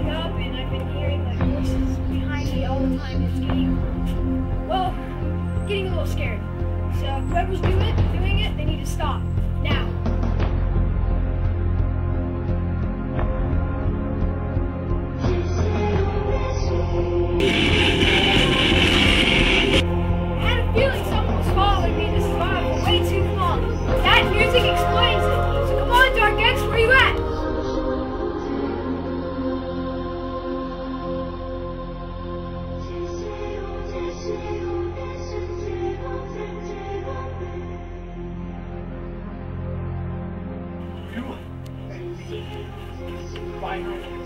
up and I've been hearing like voices behind me all the time. It's getting a little scary. So whoever's doing it, they need to stop now. I had a feeling someone was following me this spot for way too long. That music explains it. So come on, Dark X, where you at? Finally.